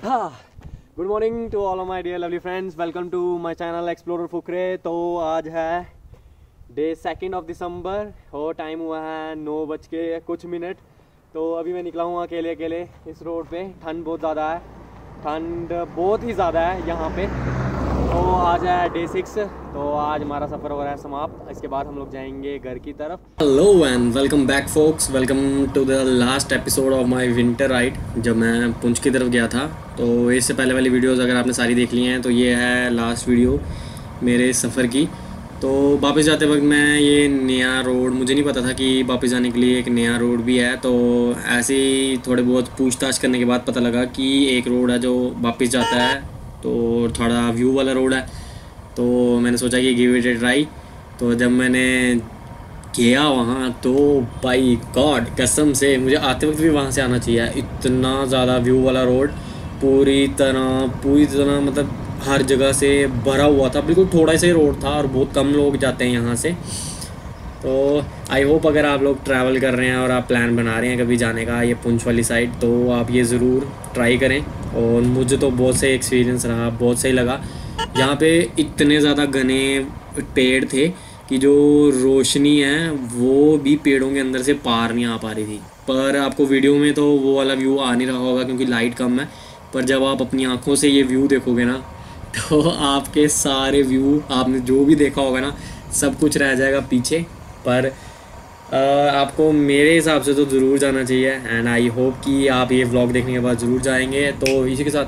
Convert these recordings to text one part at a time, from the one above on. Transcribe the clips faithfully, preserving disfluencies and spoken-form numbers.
Good morning to all of my dear lovely friends, welcome to my channel explorer Fukre. तो आज है day second of December और time हुआ है नौ बज के कुछ मिनट। तो अभी मैं निकला हूँ अकेले अकेले इस रोड पे। ठंड बहुत ज़्यादा है, ठंड बहुत ही ज़्यादा है यहाँ पे। तो आज है डे सिक्स, तो आज हमारा सफ़र हो रहा है समाप्त। इसके बाद हम लोग जाएंगे घर की तरफ। Hello and welcome back folks, welcome to the last episode of my winter ride. जब मैं पुंछ की तरफ गया था, तो इससे पहले वाली वीडियोस अगर आपने सारी देख ली हैं तो ये है लास्ट वीडियो मेरे सफ़र की। तो वापस जाते वक्त मैं ये नया रोड, मुझे नहीं पता था कि वापस जाने के लिए एक नया रोड भी है। तो ऐसे ही थोड़े बहुत पूछताछ करने के बाद पता लगा कि एक रोड है जो वापस जाता है, तो थोड़ा व्यू वाला रोड है। तो मैंने सोचा कि गिव इट ए ट्राई। तो जब मैंने गया वहाँ, तो बाई गॉड कसम से मुझे आते वक्त भी वहाँ से आना चाहिए। इतना ज़्यादा व्यू वाला रोड, पूरी तरह पूरी तरह मतलब हर जगह से भरा हुआ था। बिल्कुल थोड़ा सा ही रोड था और बहुत कम लोग जाते हैं यहाँ से। तो आई होप अगर आप लोग ट्रैवल कर रहे हैं और आप प्लान बना रहे हैं कभी जाने का ये पुंछ वाली साइड, तो आप ये ज़रूर ट्राई करें। और मुझे तो बहुत सही एक्सपीरियंस रहा, बहुत सही लगा। यहाँ पे इतने ज़्यादा घने पेड़ थे कि जो रोशनी है वो भी पेड़ों के अंदर से पार नहीं आ पा रही थी। पर आपको वीडियो में तो वो वाला व्यू आ नहीं रहा होगा क्योंकि लाइट कम है। पर जब आप अपनी आँखों से ये व्यू देखोगे ना, तो आपके सारे व्यू, आपने जो भी देखा होगा ना, सब कुछ रह जाएगा पीछे। पर आ, आपको मेरे हिसाब से तो ज़रूर जाना चाहिए एंड आई होप कि आप ये व्लॉग देखने के बाद ज़रूर जाएंगे। तो इसी के साथ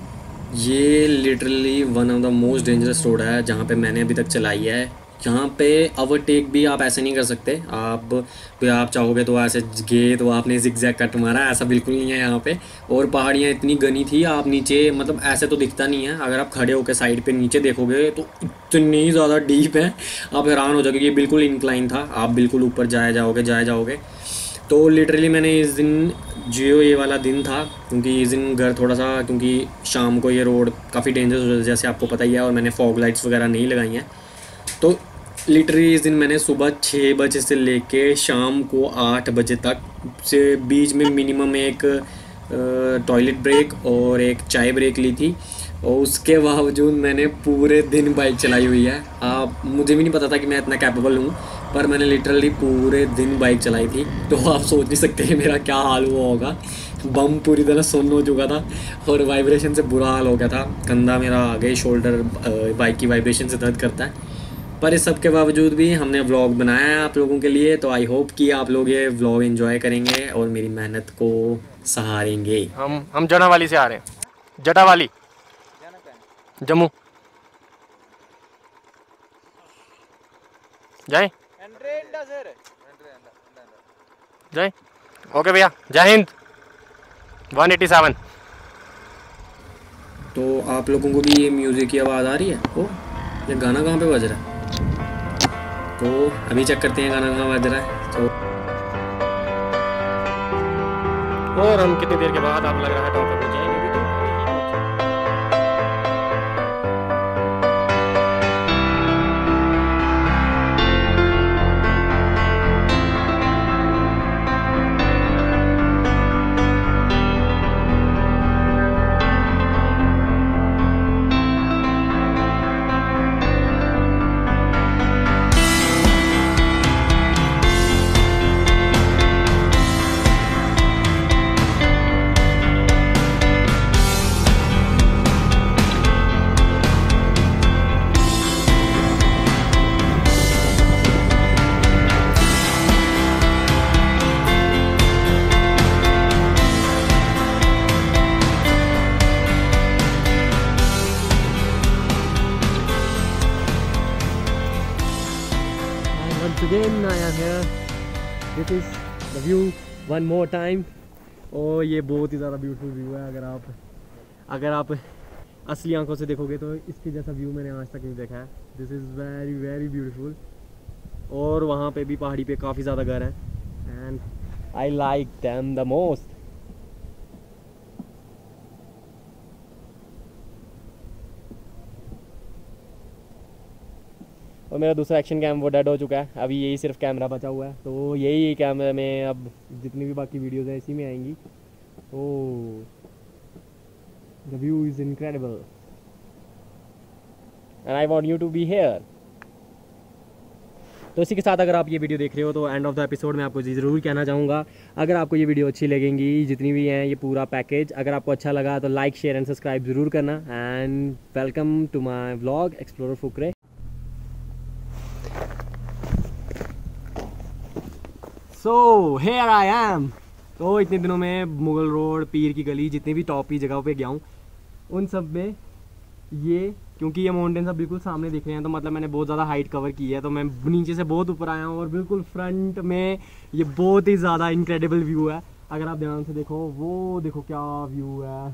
ये literally one of the most dangerous road है जहाँ पे मैंने अभी तक चलाई है। यहाँ पे ओवरटेक भी आप ऐसे नहीं कर सकते। आप तो आप चाहोगे तो ऐसे गए तो आपने जिगजैग कट मारा, ऐसा बिल्कुल नहीं है यहाँ पे। और पहाड़ियाँ इतनी घनी थी, आप नीचे मतलब ऐसे तो दिखता नहीं है। अगर आप खड़े होकर साइड पे नीचे देखोगे तो इतनी ज़्यादा डीप है, आप हैरान हो जाओगे। ये बिल्कुल इंक्लाइन था, आप बिल्कुल ऊपर जाए जाओगे जाए जाओगे तो लिटरली मैंने इस दिन जो ये वाला दिन था, क्योंकि इस दिन घर थोड़ा सा, क्योंकि शाम को ये रोड काफ़ी डेंजरस हो जाता है जैसे आपको पता ही है, और मैंने फॉग लाइट्स वगैरह नहीं लगाई हैं। तो लिटरली इस दिन मैंने सुबह छः बजे से लेके शाम को आठ बजे तक से बीच में मिनिमम एक टॉयलेट ब्रेक और एक चाय ब्रेक ली थी। और उसके बावजूद मैंने पूरे दिन बाइक चलाई हुई है। आप, मुझे भी नहीं पता था कि मैं इतना कैपेबल हूँ, पर मैंने लिटरली पूरे दिन बाइक चलाई थी। तो आप सोच नहीं सकते मेरा क्या हाल हुआ होगा। बम पूरी तरह सुन्न हो चुका था और वाइब्रेशन से बुरा हाल हो गया था। कंधा मेरा आगे, शोल्डर बाइक की वाइब्रेशन से दर्द करता है। पर इस सब के बावजूद भी हमने व्लॉग बनाया है आप लोगों के लिए। तो आई होप कि आप लोग ये व्लॉग एंजॉय करेंगे और मेरी मेहनत को सहारेंगे। हम हम जटावाली से आ रहे हैं। जटावाली, जम्मू जाए जाए ओके भैया, जय हिंद। One eighty seven. तो आप लोगों को भी ये म्यूज़िक की आवाज़ आ रही है? ओ, ये गाना कहाँ पे बज रहा है? तो अभी चेक करते हैं गाना कहाँ बज रहा है। तो और हम कितनी देर के बाद आप लग रहा है टॉप पे पहुंच जाएंगे। Again I am here. This is the view one more time. और ये बहुत ही ज़्यादा ब्यूटीफुल व्यू है। अगर आप अगर आप असली आंखों से देखोगे तो इसके जैसा व्यू मैंने आज तक नहीं देखा है। This is very very beautiful. और वहाँ पे भी पहाड़ी पे काफ़ी ज़्यादा घर हैं and I like them the most. और मेरा दूसरा एक्शन कैम वो डेड हो चुका है, अभी यही सिर्फ कैमरा बचा हुआ है। तो यही कैमरे में अब जितनी भी बाकी वीडियोज़ हैं इसी में आएंगी। तो The view is incredible and I want you to be here. तो इसी के साथ अगर आप ये वीडियो देख रहे हो तो एंड ऑफ द एपिसोड में आपको ज़रूर कहना चाहूँगा, अगर आपको ये वीडियो अच्छी लगेंगी, जितनी भी हैं ये पूरा पैकेज, अगर आपको अच्छा लगा तो लाइक शेयर एंड सब्सक्राइब ज़रूर करना। And welcome to my vlog explorer Fukre. So here I am. तो इतने दिनों में मुगल रोड, पीर की गली, जितनी भी टॉप की जगह पे गया हूँ उन सब में ये, क्योंकि ये माउंटेन सब बिल्कुल सामने दिख रहे हैं तो मतलब मैंने बहुत ज़्यादा हाइट कवर की है, तो मैं नीचे से बहुत ऊपर आया हूँ और बिल्कुल फ्रंट में ये बहुत ही ज़्यादा इनक्रेडिबल व्यू है। अगर आप ध्यान से देखो, वो देखो क्या व्यू है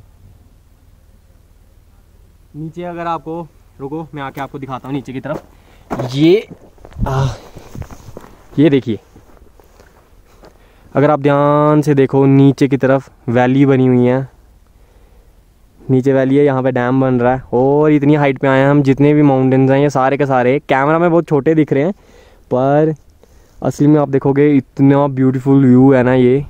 नीचे। अगर आपको रुको मैं आके आपको दिखाता हूँ नीचे की तरफ। ये आ, ये देखिए, अगर आप ध्यान से देखो नीचे की तरफ वैली बनी हुई है, नीचे वैली है, यहाँ पे डैम बन रहा है और इतनी हाइट पे आए हैं हम। जितने भी माउंटेन्स हैं ये सारे के सारे कैमरा में बहुत छोटे दिख रहे हैं पर असली में आप देखोगे इतना ब्यूटीफुल व्यू है ना ये।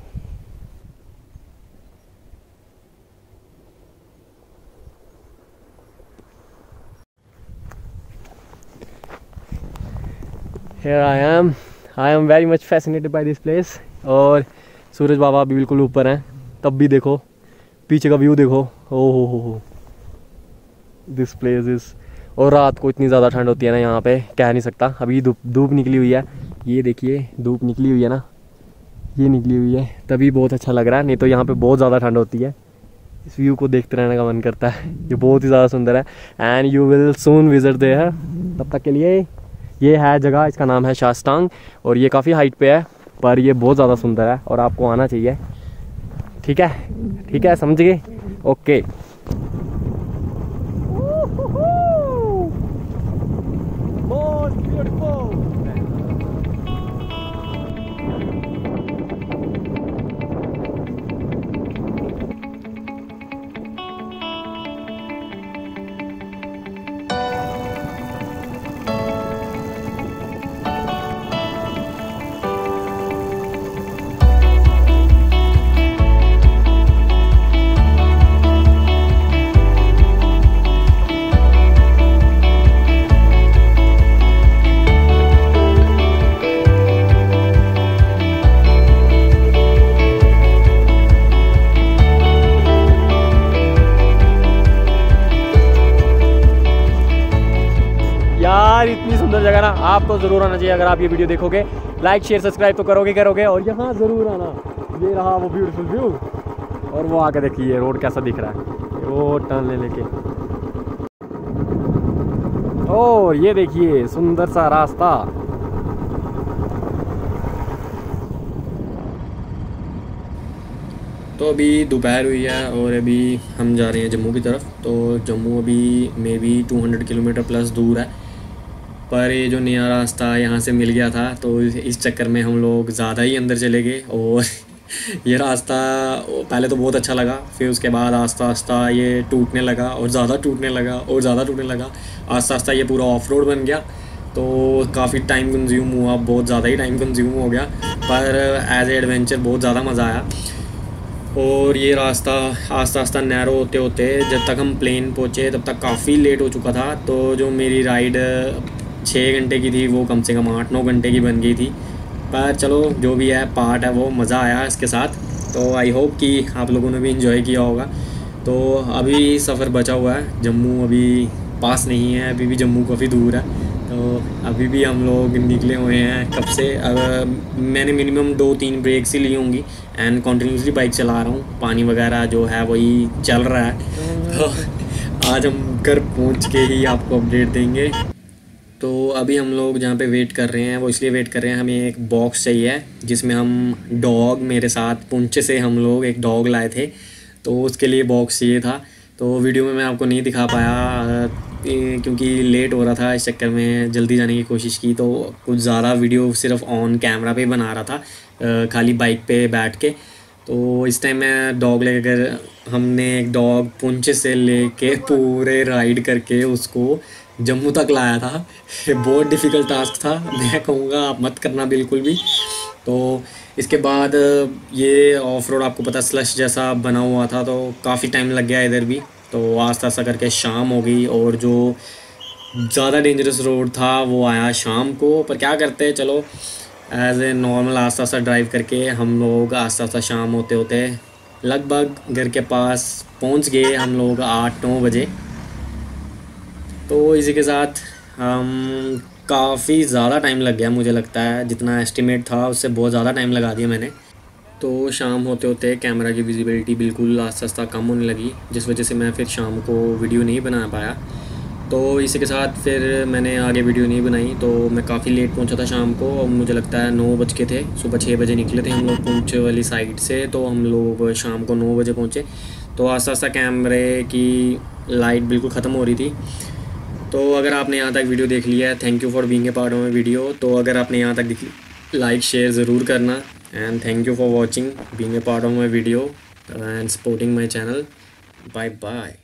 Here I am, I am very much fascinated by this place। और सूरज बाबा अभी बिल्कुल ऊपर हैं, तब भी देखो पीछे का व्यू देखो। ओ हो हो हो दिस प्लेस इज। और रात को इतनी ज़्यादा ठंड होती है ना यहाँ पे, कह नहीं सकता। अभी धूप धूप निकली हुई है, ये देखिए धूप निकली हुई है ना, ये निकली हुई है, तभी बहुत अच्छा लग रहा है, नहीं तो यहाँ पे बहुत ज़्यादा ठंड होती है। इस व्यू को देखते रहने का मन करता है, ये बहुत ही ज़्यादा सुंदर है। And you will soon visit there. तब तक के लिए ये है जगह, इसका नाम है शास्तांग और ये काफ़ी हाइट पे है पर ये बहुत ज़्यादा सुंदर है और आपको आना चाहिए। ठीक है, ठीक है, समझ गए? ओके। यार इतनी सुंदर जगह ना, आपको जरूर आना चाहिए। अगर आप ये वीडियो देखोगे, लाइक शेयर सब्सक्राइब तो करोगे करोगे और यहाँ जरूर आना। ये रहा वो ब्यूटीफुल व्यू और वो आके देखिए रोड कैसा दिख रहा है, वो टर्न ले लेके। और ये देखिए सुंदर सा रास्ता। तो अभी दोपहर हुई है और अभी हम जा रहे हैं जम्मू की तरफ। तो जम्मू अभी maybe two hundred kilometre plus दूर है, पर ये जो नया रास्ता यहाँ से मिल गया था तो इस चक्कर में हम लोग ज़्यादा ही अंदर चले गए। और ये रास्ता पहले तो बहुत अच्छा लगा, फिर उसके बाद आस्ता आस्ता ये टूटने लगा और ज़्यादा टूटने लगा और ज़्यादा टूटने लगा। आस्ता आस्ता ये पूरा ऑफ रोड बन गया तो काफ़ी टाइम कंज्यूम हुआ, बहुत ज़्यादा ही टाइम कंज्यूम हो गया, पर एज ए एडवेंचर बहुत ज़्यादा मज़ा आया। और ये रास्ता आस्ता आस्ता नैरो होते होते जब तक हम प्लेन पहुँचे तब तक काफ़ी लेट हो चुका था। तो जो मेरी राइड छः घंटे की थी वो कम से कम आठ नौ घंटे की बन गई थी। पर चलो जो भी है पार्ट है, वो मज़ा आया इसके साथ। तो आई होप कि आप लोगों ने भी इंजॉय किया होगा। तो अभी सफ़र बचा हुआ है, जम्मू अभी पास नहीं है, अभी भी जम्मू काफ़ी दूर है। तो अभी भी हम लोग निकले हुए हैं कब से। अब मैंने मिनिमम दो तीन ब्रेक्स ही ली होंगी एंड कॉन्टीन्यूसली बाइक चला रहा हूँ, पानी वगैरह जो है वही चल रहा है। तो आज हम घर पहुँच के ही आपको अपडेट देंगे। तो अभी हम लोग जहाँ पे वेट कर रहे हैं वो इसलिए वेट कर रहे हैं, हमें एक बॉक्स चाहिए जिसमें हम डॉग, मेरे साथ पुंछ से हम लोग एक डॉग लाए थे तो उसके लिए बॉक्स चाहिए था। तो वीडियो में मैं आपको नहीं दिखा पाया क्योंकि लेट हो रहा था, इस चक्कर में जल्दी जाने की कोशिश की तो कुछ ज़्यादा वीडियो सिर्फ ऑन कैमरा पे बना रहा था, खाली बाइक पे बैठ के। तो इस टाइम मैं डॉग लेकर, हमने एक डॉग पुंछ से लेके पूरे राइड करके उसको जम्मू तक लाया था। बहुत डिफ़िकल्ट टास्क था, मैं कहूँगा आप मत करना बिल्कुल भी। तो इसके बाद ये ऑफ रोड आपको पता स्लश जैसा बना हुआ था तो काफ़ी टाइम लग गया इधर भी। तो आस्ता आस्ता करके शाम हो गई और जो ज़्यादा डेंजरस रोड था वो आया शाम को। पर क्या करते चलो एज ए नॉर्मल आस्ता आस्ता ड्राइव करके हम लोग आस्ता आस्ता शाम होते होते लगभग घर के पास पहुंच गए हम लोग आठ नौ बजे। तो इसी के साथ हम काफ़ी ज़्यादा टाइम लग गया, मुझे लगता है जितना एस्टिमेट था उससे बहुत ज़्यादा टाइम लगा दिया मैंने। तो शाम होते होते कैमरा की विजिबिलिटी बिल्कुल आस्ता आस्ता कम होने लगी, जिस वजह से मैं फिर शाम को वीडियो नहीं बना पाया। तो इसी के साथ फिर मैंने आगे वीडियो नहीं बनाई। तो मैं काफ़ी लेट पहुंचा था शाम को, और मुझे लगता है नौ बज के थे, सुबह छः बजे निकले थे हम लोग पुंछ वाली साइड से। तो हम लोग शाम को नौ बजे पहुँचे। तो आस्ता आस्ता कैमरे की लाइट बिल्कुल ख़त्म हो रही थी। तो अगर आपने यहाँ तक वीडियो देख लिया है, thank you for being a part of my video. तो अगर आपने यहाँ तक देख लाइक शेयर ज़रूर करना, and thank you for watching, being a part of my video and supporting my channel. Bye bye.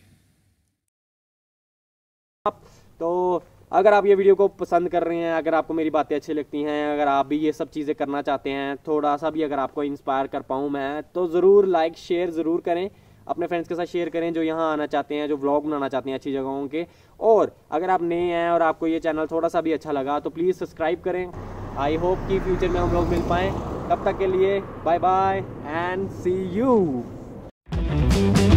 तो अगर आप ये वीडियो को पसंद कर रहे हैं, अगर आपको मेरी बातें अच्छी लगती हैं, अगर आप भी ये सब चीज़ें करना चाहते हैं, थोड़ा सा भी अगर आपको इंस्पायर कर पाऊँ मैं, तो ज़रूर लाइक शेयर ज़रूर करें, अपने फ्रेंड्स के साथ शेयर करें जो यहाँ आना चाहते हैं, जो व्लॉग बनाना चाहते हैं अच्छी जगहों के। और अगर आप नए हैं और आपको ये चैनल थोड़ा सा भी अच्छा लगा तो प्लीज़ सब्सक्राइब करें। आई होप कि फ्यूचर में हम लोग मिल पाएँ। तब तक के लिए bye bye and see you.